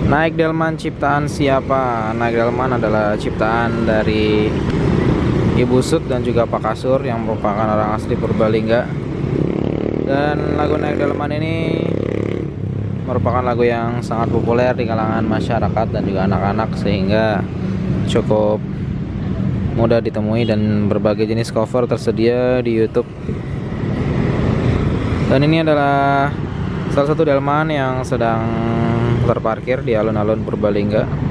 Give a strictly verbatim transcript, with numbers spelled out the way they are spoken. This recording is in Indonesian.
Naik Delman ciptaan siapa? Naik Delman adalah ciptaan dari Ibu Sud dan juga Pak Kasur yang merupakan orang asli Purbalingga. Dan lagu Naik Delman ini merupakan lagu yang sangat populer di kalangan masyarakat dan juga anak-anak, sehingga cukup mudah ditemui dan berbagai jenis cover tersedia di YouTube. Dan ini adalah salah satu delman yang sedang terparkir di alun-alun Purbalingga.